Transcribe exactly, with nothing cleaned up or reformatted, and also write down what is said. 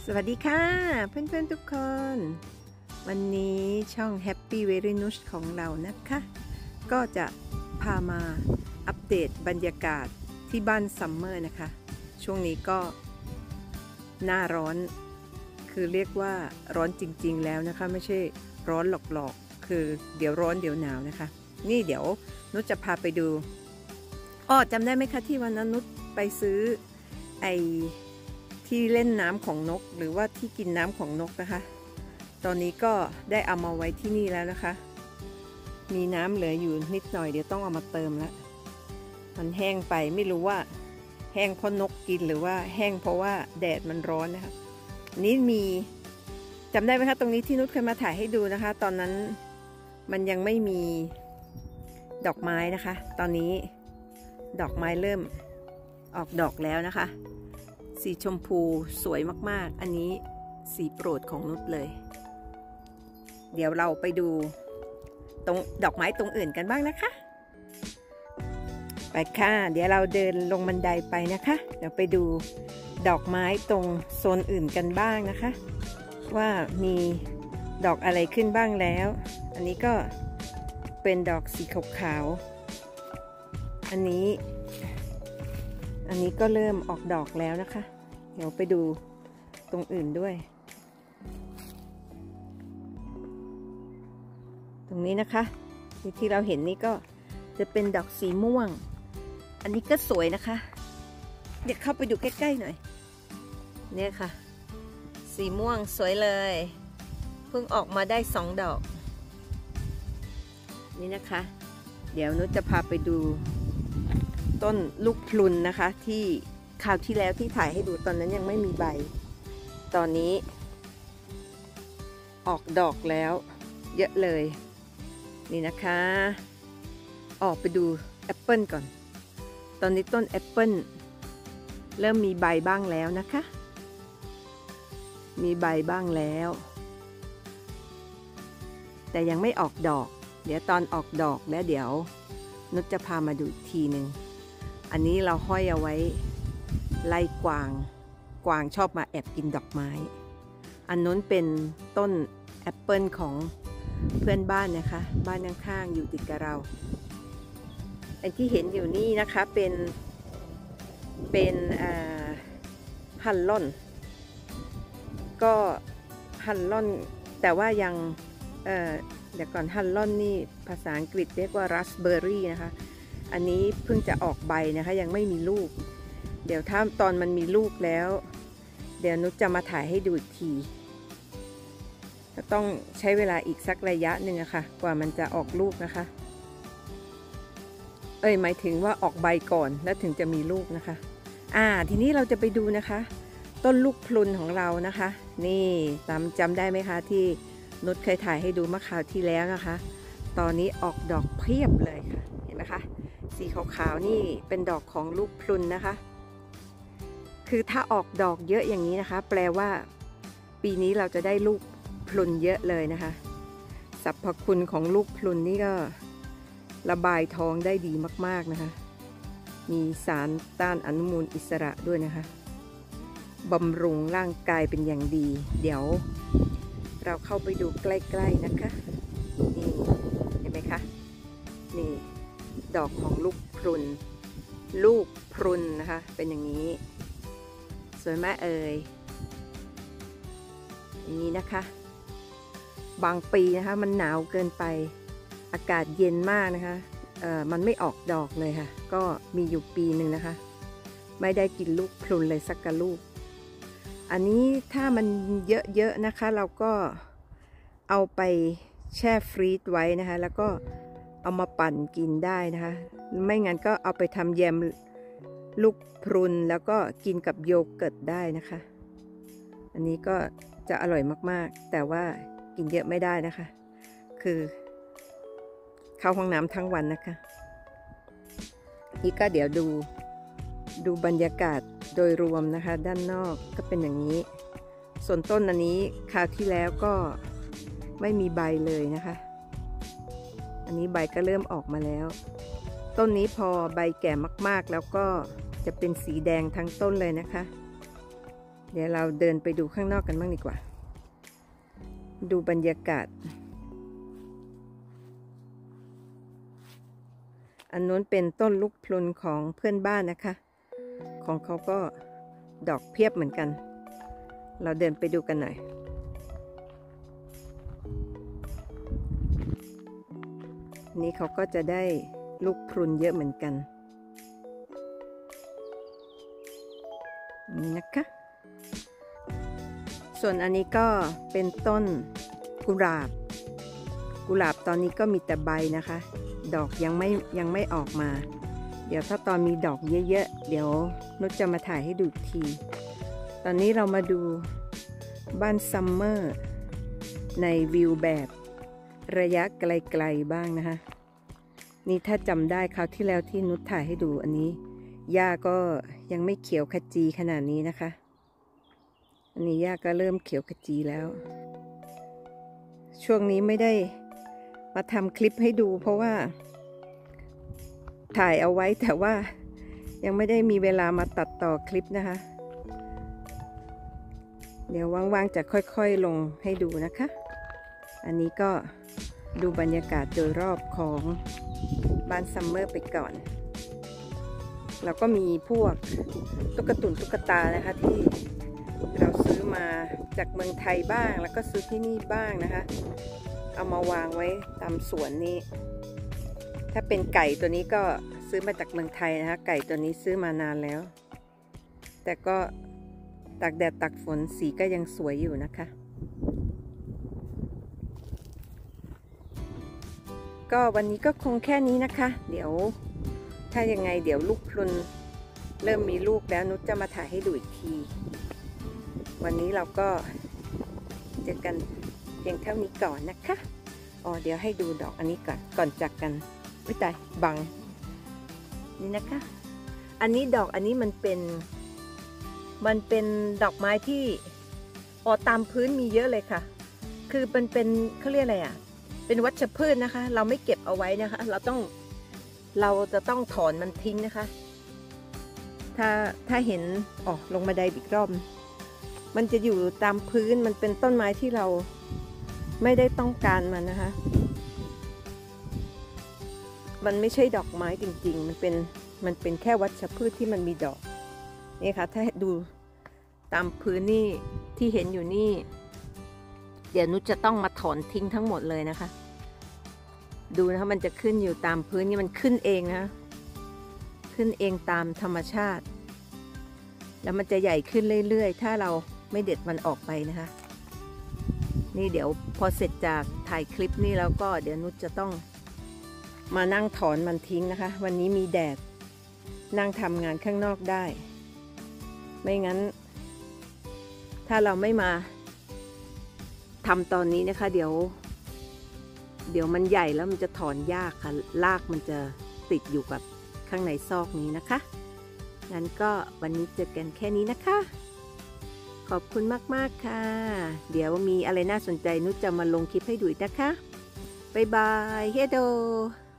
สวัสดีค่ะเพื่อนๆทุกคนวันนี้ช่อง Happy Very Nush ของเรานะคะก็จะพามาอัปเดตบรรยากาศที่บ้านซัมเมอร์นะคะช่วงนี้ก็หน้าร้อนคือเรียกว่าร้อนจริงๆแล้วนะคะไม่ใช่ร้อนหลอกๆคือเดี๋ยวร้อนเดี๋ยวหนาวนะคะนี่เดี๋ยวนุชจะพาไปดูอ้อจำได้ไหมคะที่วันนั้นนุชไปซื้อไอที่เล่นน้ำของนกหรือว่าที่กินน้ำของนกนะคะตอนนี้ก็ได้เอามาไว้ที่นี่แล้วนะคะมีน้ำเหลืออยู่นิดหน่อยเดี๋ยวต้องเอามาเติมแล้วมันแห้งไปไม่รู้ว่าแห้งเพราะนกกินหรือว่าแห้งเพราะว่าแดดมันร้อนนะคะนี่มีจำได้ไหมคะตรงนี้ที่นุชเคยมาถ่ายให้ดูนะคะตอนนั้นมันยังไม่มีดอกไม้นะคะตอนนี้ดอกไม้เริ่มออกดอกแล้วนะคะสีชมพูสวยมากๆอันนี้สีโปรดของนุชเลยเดี๋ยวเราไปดูตรงดอกไม้ตรงอื่นกันบ้างนะคะไปค่ะเดี๋ยวเราเดินลงบันไดไปนะคะเดี๋ยวไปดูดอกไม้ตรงโซนอื่นกันบ้างนะคะว่ามีดอกอะไรขึ้นบ้างแล้วอันนี้ก็เป็นดอกสีขาวๆอันนี้อันนี้ก็เริ่มออกดอกแล้วนะคะเดี๋ยวไปดูตรงอื่นด้วยตรงนี้นะคะที่เราเห็นนี่ก็จะเป็นดอกสีม่วงอันนี้ก็สวยนะคะเดี๋ยวเข้าไปดูใกล้ๆหน่อยเนี่ยค่ะสีม่วงสวยเลยเพิ่งออกมาได้สองดอกนี่นะคะเดี๋ยวนุชจะพาไปดูต้นลูกพลุนนะคะที่คราวที่แล้วที่ถ่ายให้ดูตอนนั้นยังไม่มีใบตอนนี้ออกดอกแล้วเยอะเลยนี่นะคะออกไปดูแอปเปิลก่อนตอนนี้ต้นแอปเปิลเริ่มมีใบบ้างแล้วนะคะมีใบบ้างแล้วแต่ยังไม่ออกดอกเดี๋ยวตอนออกดอกแล้วเดี๋ยวนุชจะพามาดูอีกทีหนึ่งอันนี้เราห้อยเอาไว้ไล่กวางกวางชอบมาแอบกินดอกไม้อันนู้นเป็นต้นแอปเปิลของเพื่อนบ้านนะคะบ้านข้างๆอยู่ติดกับเราอันที่เห็นอยู่นี่นะคะเป็นเป็นฮันล่อนก็ฮันล่อนแต่ว่ายังเอ่อเดี๋ยวก่อนฮันล่อนนี่ภาษาอังกฤษเรียกว่าราสเบอร์รี่นะคะอันนี้เพิ่งจะออกใบนะคะยังไม่มีลูกเดี๋ยวถ้าตอนมันมีลูกแล้วเดี๋ยวนุชจะมาถ่ายให้ดูอีกทีจะต้องใช้เวลาอีกสักระยะหนึ่งอะค่ะกว่ามันจะออกลูกนะคะเอ้ยหมายถึงว่าออกใบก่อนแล้วถึงจะมีลูกนะคะอ่าทีนี้เราจะไปดูนะคะต้นลูกพลุนของเรานะคะนี่จำจำได้ไหมคะที่นุชเคยถ่ายให้ดูเมื่อคราวที่แล้วนะคะตอนนี้ออกดอกเพียบเลยค่ะเห็นไหมคะสีขาวๆนี่เป็นดอกของลูกพลุนนะคะคือถ้าออกดอกเยอะอย่างนี้นะคะแปลว่าปีนี้เราจะได้ลูกพลุนเยอะเลยนะคะสรรพคุณของลูกพลุนนี่ก็ระบายท้องได้ดีมากๆนะคะมีสารต้านอนุมูลอิสระด้วยนะคะบำรุงร่างกายเป็นอย่างดีเดี๋ยวเราเข้าไปดูใกล้ๆนะคะนี่เห็นไหมคะนี่ดอกของลูกพลุนลูกพลุนนะคะเป็นอย่างนี้สวยไหมเอ่ยอย่างนี้นะคะบางปีนะคะมันหนาวเกินไปอากาศเย็นมากนะคะเอ่อมันไม่ออกดอกเลยค่ะก็มีอยู่ปีหนึ่งนะคะไม่ได้กินลูกพลุนเลยสักกะลูกอันนี้ถ้ามันเยอะๆนะคะเราก็เอาไปแช่ฟรีซไว้นะคะแล้วก็เอามาปั่นกินได้นะคะไม่งั้นก็เอาไปทำแยมลูกพลุนแล้วก็กินกับโยเกิร์ตได้นะคะอันนี้ก็จะอร่อยมากๆแต่ว่ากินเยอะไม่ได้นะคะคือเข้าห้องน้ำทั้งวันนะคะนี่ก็เดี๋ยวดูดูบรรยากาศโดยรวมนะคะด้านนอกก็เป็นอย่างนี้ส่วนต้นอันนี้คราวที่แล้วก็ไม่มีใบเลยนะคะอันนี้ใบก็เริ่มออกมาแล้วต้นนี้พอใบแก่มากๆแล้วก็จะเป็นสีแดงทั้งต้นเลยนะคะเดี๋ยวเราเดินไปดูข้างนอกกันบ้างดีกว่าดูบรรยากาศอันนู้นเป็นต้นลูกพลุนของเพื่อนบ้านนะคะของเขาก็ดอกเพียบเหมือนกันเราเดินไปดูกันหน่อยนี่เขาก็จะได้ลูกพลุนเยอะเหมือนกันนี่นะคะส่วนอันนี้ก็เป็นต้นกุหลาบกุหลาบตอนนี้ก็มีแต่ใบนะคะดอกยังไม่ยังไม่ออกมาเดี๋ยวถ้าตอนมีดอกเยอะๆเดี๋ยวนุชจะมาถ่ายให้ดูอีกทีตอนนี้เรามาดูบ้านซัมเมอร์ในวิวแบบระยะไกลๆบ้างนะคะนี่ถ้าจำได้คราวที่แล้วที่นุชถ่ายให้ดูอันนี้หญ้าก็ยังไม่เขียวขจีขนาดนี้นะคะอันนี้หญ้าก็เริ่มเขียวขจีแล้วช่วงนี้ไม่ได้มาทำคลิปให้ดูเพราะว่าถ่ายเอาไว้แต่ว่ายังไม่ได้มีเวลามาตัดต่อคลิปนะคะเดี๋ยวว่างๆจะค่อยๆลงให้ดูนะคะอันนี้ก็ดูบรรยากาศโดยรอบของบ้านซัมเมอร์ไปก่อนแล้วก็มีพวกตุ๊กตุ่นตุ๊กตานะคะที่เราซื้อมาจากเมืองไทยบ้างแล้วก็ซื้อที่นี่บ้างนะคะเอามาวางไว้ตามสวนนี้ถ้าเป็นไก่ตัวนี้ก็ซื้อมาจากเมืองไทยนะคะไก่ตัวนี้ซื้อมานานแล้วแต่ก็ตากแดดตากฝนสีก็ยังสวยอยู่นะคะก็วันนี้ก็คงแค่นี้นะคะเดี๋ยวถ้ายังไงเดี๋ยวลูกพลุนเริ่มมีลูกแล้วนุชจะมาถ่ายให้ดูอีกทีวันนี้เราก็เจอกันเพียงเท่านี้ก่อนนะคะอ๋อเดี๋ยวให้ดูดอกอันนี้ก่อนก่อนจากกันไม่ตายบังนี่นะคะอันนี้ดอกอันนี้มันเป็นมันเป็นดอกไม้ที่ออกตามพื้นมีเยอะเลยค่ะคือมันเป็นเขาเรียกอะไรอ่ะเป็นวัชพืชนะคะเราไม่เก็บเอาไว้นะคะเราต้องเราจะต้องถอนมันทิ้งนะคะถ้าถ้าเห็นอ๋อลงบันไดอีกรอบมันจะอยู่ตามพื้นมันเป็นต้นไม้ที่เราไม่ได้ต้องการมันนะคะมันไม่ใช่ดอกไม้จริงๆมันเป็นมันเป็นแค่วัชพืชที่มันมีดอกนี่ค่ะถ้าดูตามพื้นนี่ที่เห็นอยู่นี่เดี๋ยวนุชจะต้องมาถอนทิ้งทั้งหมดเลยนะคะดูนะคะมันจะขึ้นอยู่ตามพื้นนี่มันขึ้นเองนะขึ้นเองตามธรรมชาติแล้วมันจะใหญ่ขึ้นเรื่อยๆถ้าเราไม่เด็ดมันออกไปนะคะนี่เดี๋ยวพอเสร็จจากถ่ายคลิปนี้แล้วก็เดี๋ยวนุชจะต้องมานั่งถอนมันทิ้งนะคะวันนี้มีแดดนั่งทำงานข้างนอกได้ไม่งั้นถ้าเราไม่มาทำตอนนี้นะคะเดี๋ยวเดี๋ยวมันใหญ่แล้วมันจะถอนยากค่ะรากมันจะติดอยู่กับข้างในซอกนี้นะคะงั้นก็วันนี้เจอกันแค่นี้นะคะขอบคุณมากๆค่ะเดี๋ยวมีอะไรน่าสนใจนุชจะมาลงคลิปให้ดูอีกนะคะบ๊ายบายเฮโด